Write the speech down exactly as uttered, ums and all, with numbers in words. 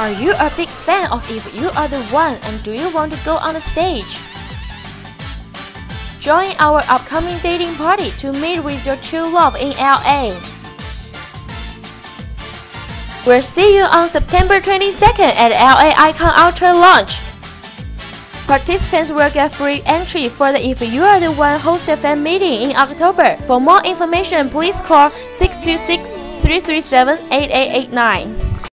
Are you a big fan of If You Are the One and do you want to go on the stage? Join our upcoming dating party to meet with your true love in L A. We'll see you on September twenty-second at L A Icon Ultra Launch. Participants will get free entry for the If You Are the One hosted fan meeting in October. For more information, please call six two six, three three seven, eight eight eight nine.